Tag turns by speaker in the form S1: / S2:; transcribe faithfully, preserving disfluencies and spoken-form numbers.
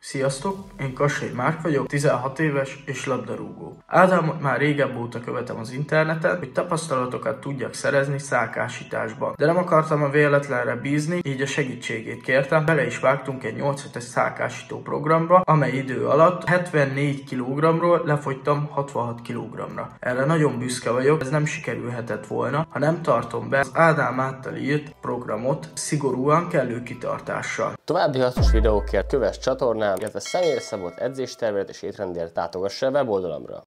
S1: Sziasztok, én Kassai Márk vagyok, tizenhat éves és labdarúgó. Ádámot már régebb óta követem az interneten, hogy tapasztalatokat tudjak szerezni szálkásításban. De nem akartam a véletlenre bízni, így a segítségét kértem, bele is vágtunk egy nyolc hetes szálkásító programba, amely idő alatt hetvennégy kilogramról lefogytam hatvanhat kilogramra. Erre nagyon büszke vagyok, ez nem sikerülhetett volna, ha nem tartom be az Ádám által írt programot szigorúan kellő kitartással.
S2: További hasznos videókért kövess csatornám, illetve személyre szabott edzéstervet és étrendért látogass el weboldalamra.